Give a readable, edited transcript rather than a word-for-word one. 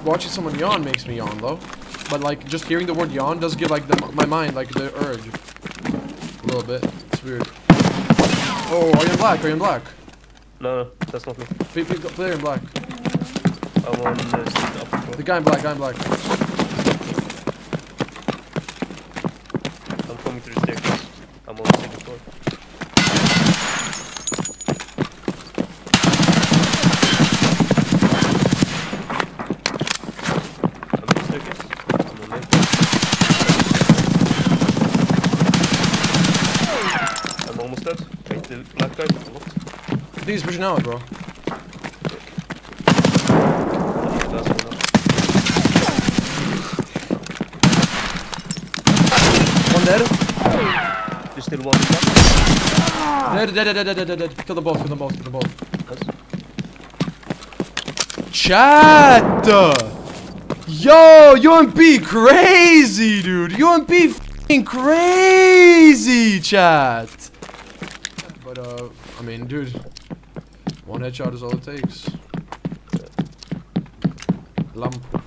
watching someone yawn makes me yawn though. But like just hearing the word yawn does give like my mind like the urge. A little bit. It's weird. Oh, are you in black? Are you in black? No, that's not me. Player in black. I'm on the The guy in black, guy in black. I'm coming through the staircase. I'm on the second floor. I'm on the staircase. I'm on there. I'm almost dead. Wait, the black guy. What? I think he's pushing out, bro. One dead. There's still one left. Dead. Kill them both, kill them both, kill them both. Chat! Yo, UMP crazy, dude. UMP f***ing crazy, chat. But, I mean, dude. One headshot is all it takes. Lamp.